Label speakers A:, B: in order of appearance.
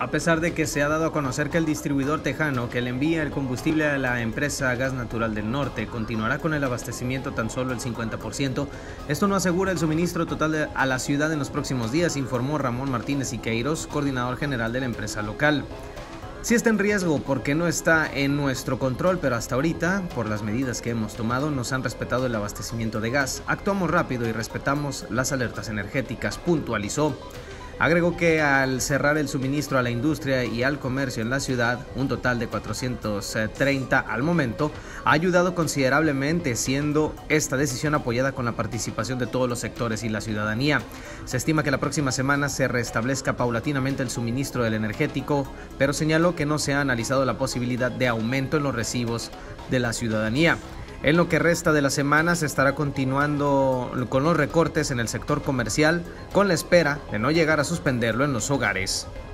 A: A pesar de que se ha dado a conocer que el distribuidor tejano que le envía el combustible a la empresa Gas Natural del Norte continuará con el abastecimiento tan solo el 50%, esto no asegura el suministro total a la ciudad en los próximos días, informó Ramón Martínez Siqueiros, coordinador general de la empresa local. Sí está en riesgo porque no está en nuestro control, pero hasta ahorita, por las medidas que hemos tomado, nos han respetado el abastecimiento de gas. Actuamos rápido y respetamos las alertas energéticas, puntualizó. Agregó que al cerrar el suministro a la industria y al comercio en la ciudad, un total de 430 al momento, ha ayudado considerablemente, siendo esta decisión apoyada con la participación de todos los sectores y la ciudadanía. Se estima que la próxima semana se restablezca paulatinamente el suministro del energético, pero señaló que no se ha analizado la posibilidad de aumento en los recibos de la ciudadanía. En lo que resta de la semana se estará continuando con los recortes en el sector comercial, con la espera de no llegar a suspenderlo en los hogares.